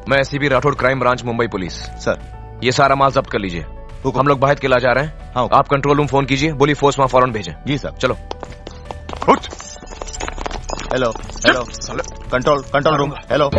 मैं ACP Rathore, crime branch, Mumbai police. Sir, ये सारा माल जब्त कर लीजिए। हम लोग बाहर किला जा रहे हैं। हाँ। आप कंट्रोल रूम फोन कीजिए, बोली फोर्स वहां फौरन भेजें। जी सर। चलो। Hello hello, control room, hello.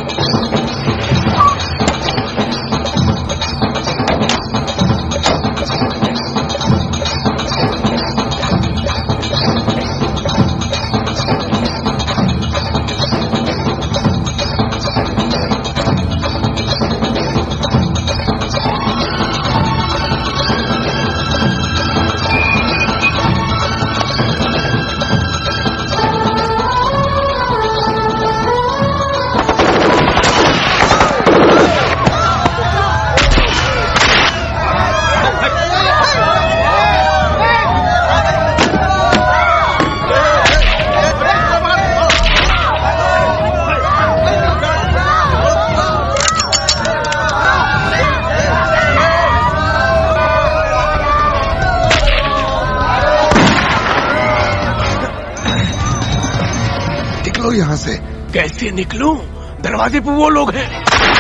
यहाँ से कैसे निकलूं? दरवाजे पे वो लोग हैं।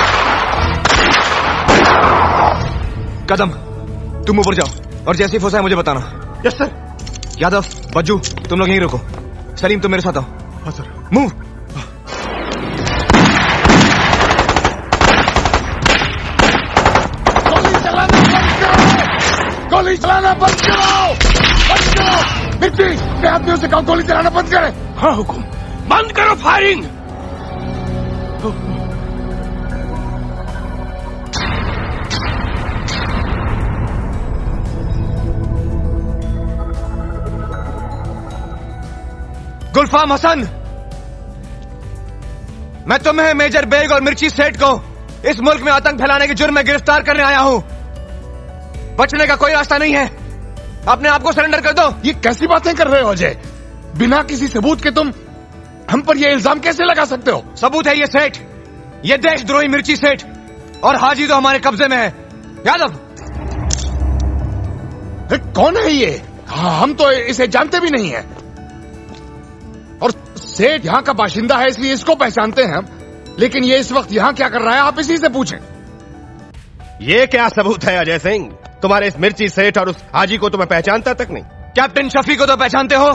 कदम, तुम ऊपर जाओ और जैसे ही फंसा है मुझे बताना। Yes sir. यादव, बज्जू, तुम लोग यहीं रुको। सलीम, तुम मेरे साथ आओ। हाँ सर। मूव। गोली चलाना बंद करो! बंद करो! मिर्ची, मैं आदमियों से कहो गोली चलाना बंद करें। हाँ हुकुम, बंद करो फायरिंग। गुलफाम हसन, मैं तुम्हें, मेजर बेग और मिर्ची सेठ को इस मुल्क में आतंक फैलाने के जुर्म में गिरफ्तार करने आया हूं। बचने का कोई रास्ता नहीं है। अपने आप को सरेंडर कर दो। ये कैसी बातें कर रहे हो अजय? बिना किसी सबूत के तुम हम पर ये इल्जाम कैसे लगा सकते हो? सबूत है ये सेठ, ये देशद्रोही मिर्ची सेठ, और हाजी तो हमारे कब्जे में है। यादव, कौन है ये? हम तो इसे जानते भी नहीं है। और सेठ यहाँ का बाशिंदा है इसलिए इसको पहचानते हैं हम, लेकिन ये इस वक्त यहाँ क्या कर रहा है आप इसी से पूछें। ये क्या सबूत है अजय सिंह? तुम्हारे इस मिर्ची सेठ और उस हाजी को तो मैं पहचानता तक नहीं। कैप्टन शफी को तो पहचानते हो?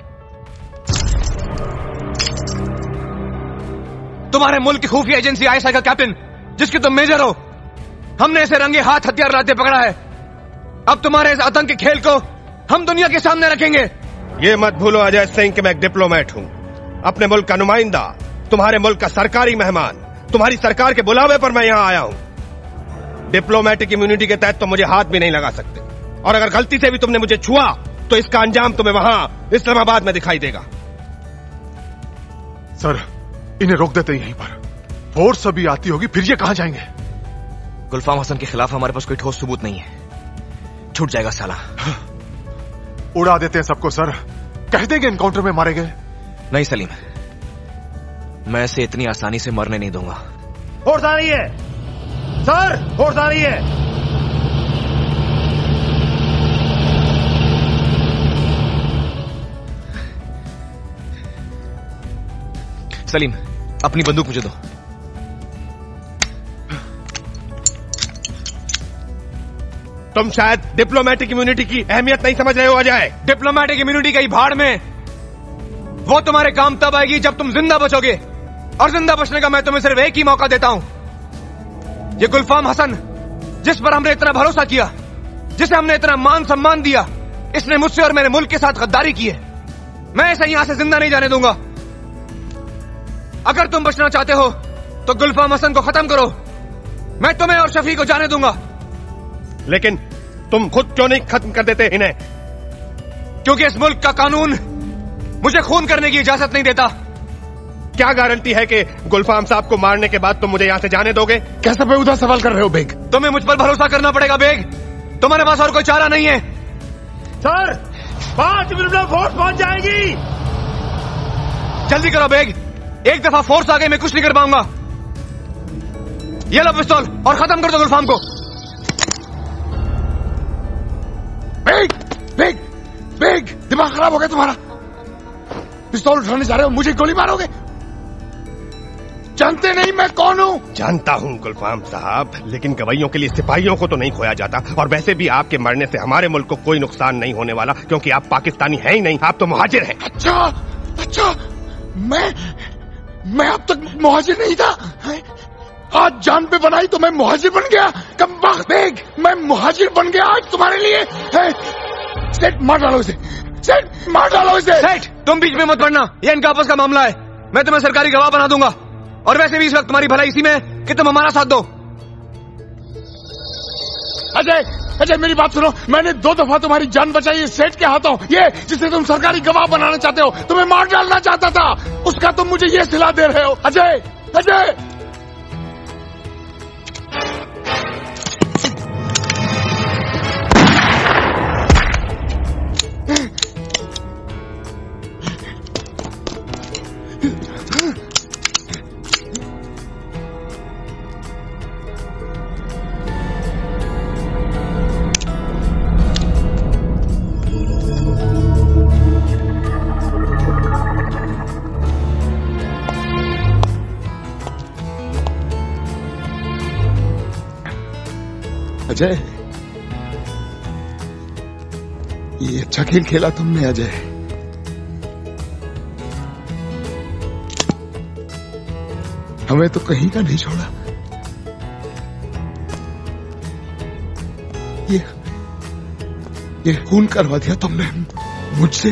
तुम्हारे मुल्क की खुफिया एजेंसी आईएसआई का कैप्टन, जिसके तुम मेजर हो। हमने इसे रंगे हाथ हथियार लाते पकड़ा है। अब तुम्हारे इस आतंक के खेल को हम दुनिया के सामने रखेंगे। ये मत भूलो अजय सिंह कि मैं एक डिप्लोमेट हूँ, अपने मुल्क का नुमाइंदा, तुम्हारे मुल्क का सरकारी मेहमान। तुम्हारी सरकार के बुलावे पर मैं यहाँ आया हूँ। डिप्लोमेटिक इम्यूनिटी के तहत तो मुझे हाथ भी नहीं लगा सकते, और अगर गलती से भी तुमने मुझे छुआ तो इसका अंजाम तुम्हें वहां इस्लामाबाद में दिखाई देगा। सर, इन्हें रोक देते यहीं पर। फोर्स अभी आती होगी, फिर ये कहां जाएंगे? गुलफाम हसन के खिलाफ हमारे पास कोई ठोस सबूत नहीं है। छूट जाएगा साला। उड़ा देते हैं सबको सर, कह देंगे एनकाउंटर में मारे गए। नहीं सलीम, मैं इसे इतनी आसानी से मरने नहीं दूंगा। फोर्स आ रही है सर, फोर्स आ रही है। सलीम, अपनी बंदूक मुझे दो। तुम शायद डिप्लोमेटिक इम्यूनिटी की अहमियत नहीं समझ रहे हो अजय। डिप्लोमेटिक इम्यूनिटी की भाड़ में, वो तुम्हारे काम तब आएगी जब तुम जिंदा बचोगे, और जिंदा बचने का मैं तुम्हें सिर्फ एक ही मौका देता हूं। ये गुलफाम हसन, जिस पर हमने इतना भरोसा किया, जिसे हमने इतना मान सम्मान दिया, इसने मुझसे और मेरे मुल्क के साथ गद्दारी की है। मैं इसे यहां से जिंदा नहीं जाने दूंगा। अगर तुम बचना चाहते हो तो गुलफाम हसन को खत्म करो। मैं तुम्हें और शफी को जाने दूंगा। लेकिन तुम खुद क्यों नहीं खत्म कर देते इन्हें? क्योंकि इस मुल्क का कानून मुझे खून करने की इजाजत नहीं देता। क्या गारंटी है कि गुलफाम साहब को मारने के बाद तुम मुझे यहाँ से जाने दोगे? कैसा बेहुदा सवाल कर रहे हो बेग? तुम्हें मुझ पर भरोसा करना पड़ेगा बेग, तुम्हारे पास और कोई चारा नहीं है। सर, 5 मिनट में फोर्स पहुंच जाएगी। जल्दी करो बेग, एक दफा फोर्स आ गई मैं कुछ नहीं कर पाऊंगा। ये लो पिस्तौल और खत्म कर दो गुलफाम को। बेग, बेग, बेग, दिमाग खराब हो गया तुम्हारा? पिस्तौल उठाने जा रहे हो, मुझे गोली मारोगे? जानते नहीं मैं कौन हूँ? जानता हूँ गुलफाम साहब, लेकिन गवैयों के लिए सिपाहियों को तो नहीं खोया जाता। और वैसे भी आपके मरने से हमारे मुल्क को कोई नुकसान नहीं होने वाला, क्योंकि आप पाकिस्तानी हैं ही नहीं, आप तो मुहाजिर हैं। अच्छा अच्छा, मैं अब तक मुहाजिर नहीं था। आज जान पे बनाई तो मैं मुहाजिर बन गया। कमबख्त बेग, मैं मुहाजिर बन गया आज तुम्हारे लिए। सेठ मार डालो इसे, सेठ मार डालो इसे। सेठ तुम बीच में मत पड़ना, ये इनका आपस का मामला है। मैं तुम्हें सरकारी गवाह बना दूंगा। और वैसे भी इस वक्त तुम्हारी भलाई इसी में है कि तुम हमारा साथ दो। अजय अजय मेरी बात सुनो, मैंने 2 दफा तुम्हारी जान बचाई इस सेठ के हाथों। ये जिसे तुम सरकारी गवाह बनाना चाहते हो, तुम्हें मार डालना चाहता था, उसका तुम मुझे ये सिला दे रहे हो। अजय अजय अजय, ये अच्छा खेल खेला तुमने अजय। हमें तो कहीं का नहीं छोड़ा। ये खून करवा दिया तुमने मुझसे।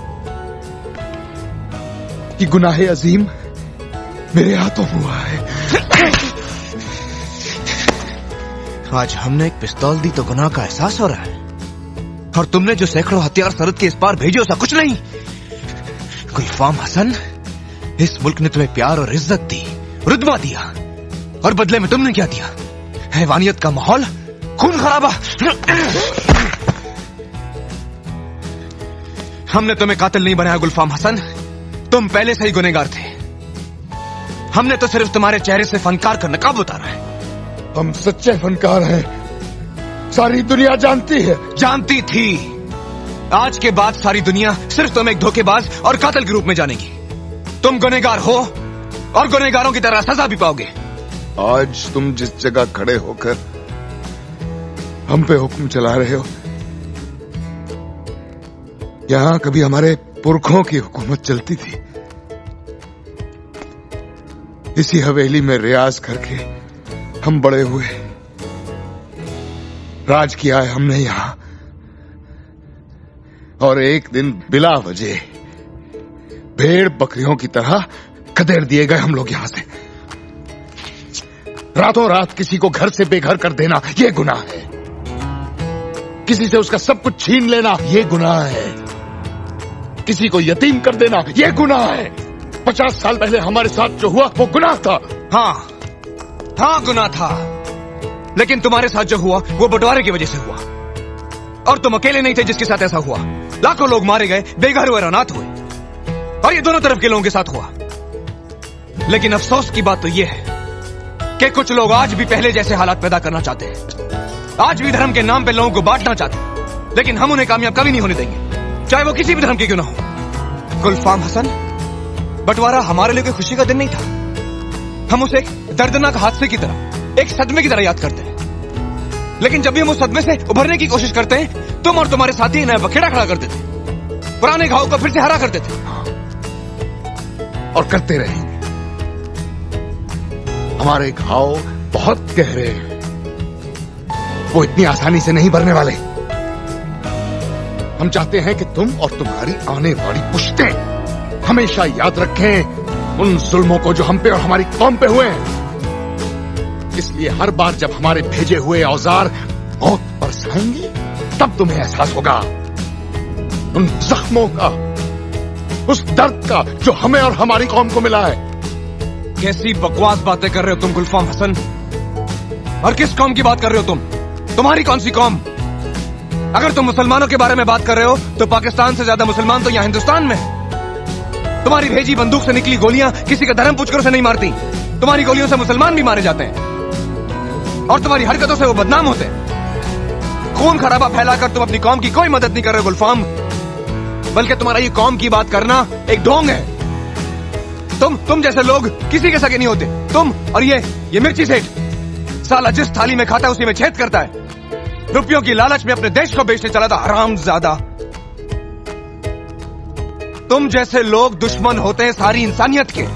ये गुनाह अजीम मेरे हाथों हुआ है। आज हमने एक पिस्तौल दी तो गुनाह का एहसास हो रहा है, और तुमने जो सैकड़ों हथियार सरहद के इस पार भेजे उसका कुछ नहीं। गुलफाम हसन, इस मुल्क ने तुम्हें प्यार और इज्जत दी, रुतबा दिया, और बदले में तुमने क्या दिया? हैवानियत का माहौल, खून खराबा। हमने तुम्हें कातिल नहीं बनाया गुलफाम हसन, तुम पहले से ही गुनहगार थे। हमने तो सिर्फ तुम्हारे चेहरे से फनकार का नकाब उतारा है। हम सच्चे फनकार हैं, सारी दुनिया जानती है। जानती थी। आज के बाद सारी दुनिया सिर्फ तुम एक धोखेबाज और कातिल के रूप में जानेगी। तुम गुनहगार हो और गुनहगारों की तरह सजा भी पाओगे। आज तुम जिस जगह खड़े होकर हम पे हुक्म चला रहे हो, यहां कभी हमारे पुरखों की हुकूमत चलती थी। इसी हवेली में रियाज करके हम बड़े हुए, राज किया है हमने यहां, और एक दिन बिला वजह भेड़ बकरियों की तरह खदेड़ दिए गए हम लोग यहां से। रातों रात किसी को घर से बेघर कर देना ये गुनाह है, किसी से उसका सब कुछ छीन लेना ये गुनाह है, किसी को यतीम कर देना ये गुनाह है। 50 साल पहले हमारे साथ जो हुआ वो गुनाह था। हाँ गुनाह था, लेकिन तुम्हारे साथ जो हुआ वो बंटवारे की वजह से हुआ, और तुम अकेले नहीं थे जिसके साथ ऐसा हुआ। लाखों लोग मारे गए, बेघर हुए, अनाथ हुए, और ये दोनों तरफ के लोगों के साथ हुआ। लेकिन अफसोस की बात तो ये है कि कुछ लोग आज भी पहले जैसे हालात पैदा करना चाहते हैं, आज भी धर्म के नाम पे लोगों को बांटना चाहते हैं, लेकिन हम उन्हें कामयाब कभी नहीं होने देंगे, चाहे वो किसी भी धर्म के क्यों ना हो। गुलफाम हसन, बंटवारा हमारे लिए कोई खुशी का दिन नहीं था। हम उसे एक दर्दनाक हादसे की तरह, एक सदमे की तरह याद करते हैं। लेकिन जब भी हम उस सदमे से उभरने की कोशिश करते हैं, तुम और तुम्हारे साथी नया बखेड़ा खड़ा कर देते, पुराने घाव को फिर से हरा कर देते, और करते रहेंगे। हमारे घाव बहुत गहरे हैं, वो इतनी आसानी से नहीं भरने वाले। हम चाहते हैं कि तुम और तुम्हारी आने वाली पुश्तें हमेशा याद रखें उन जुल्मों को जो हम पे और हमारी कौम पे हुए हैं। इसलिए हर बार जब हमारे भेजे हुए औजार मौत बरसाएंगे, तब तुम्हें एहसास होगा उन जख्मों का, उस दर्द का जो हमें और हमारी कौम को मिला है। कैसी बकवास बातें कर रहे हो तुम गुलफाम हसन? और किस कौम की बात कर रहे हो तुम? तुम्हारी कौन सी कौम? अगर तुम मुसलमानों के बारे में बात कर रहे हो तो पाकिस्तान से ज्यादा मुसलमान तो यहाँ हिंदुस्तान में है। तुम्हारी भेजी बंदूक से निकली गोलियां किसी का धर्म पूछकर उसे नहीं मारती। तुम्हारी गोलियों से मुसलमान भी मारे जाते हैं, और तुम्हारी हरकतों से वो बदनाम होते हैं। खून खराबा फैलाकर तुम अपनी कौम की कोई मदद नहीं कर रहे गुलफाम, बल्कि तुम्हारा ये कौम की बात करना एक ढोंग है। तुम जैसे लोग किसी के सगे नहीं होते। तुम और ये मिर्ची सेठ, साला जिस थाली में खाता है उसी में छेद करता है। रुपयों की लालच में अपने देश को बेचने चला था, हरामजादा। तुम जैसे लोग दुश्मन होते हैं सारी इंसानियत के।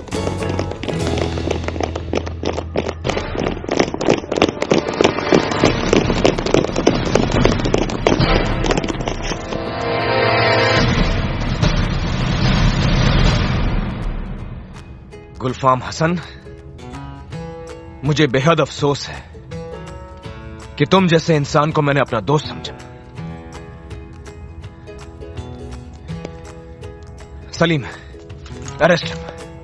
गुलफाम हसन, मुझे बेहद अफसोस है कि तुम जैसे इंसान को मैंने अपना दोस्त समझा। Salim, arrest him.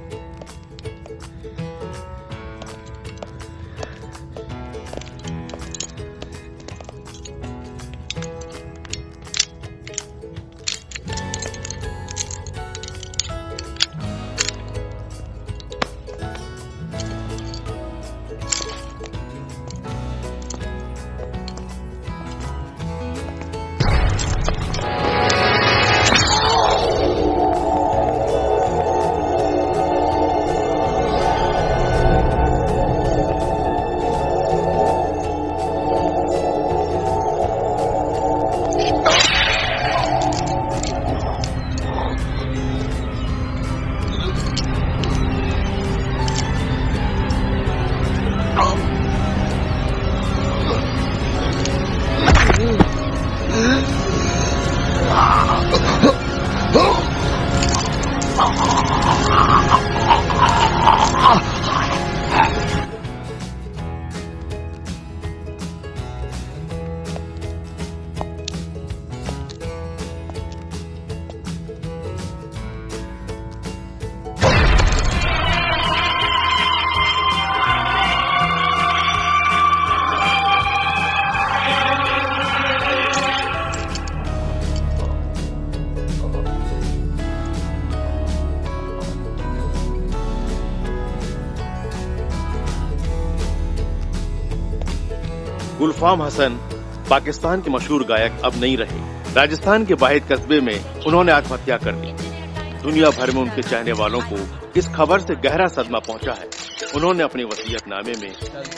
गुलफाम हसन पाकिस्तान के मशहूर गायक अब नहीं रहे। राजस्थान के वाहिद कस्बे में उन्होंने आत्महत्या कर ली। दुनिया भर में उनके चाहने वालों को इस खबर से गहरा सदमा पहुंचा है। उन्होंने अपने वसीयतनामे में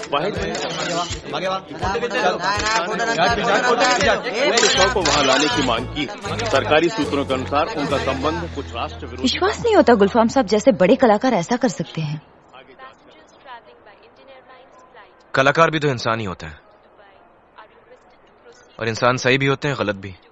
शव को वहां लाने की मांग की। सरकारी सूत्रों के अनुसार उनका संबंध कुछ राष्ट्र विरोधी। विश्वास नहीं होता गुलफाम साहब जैसे बड़े कलाकार ऐसा कर सकते हैं। कलाकार भी तो इंसान ही होते हैं, और इंसान सही भी होते हैं, गलत भी।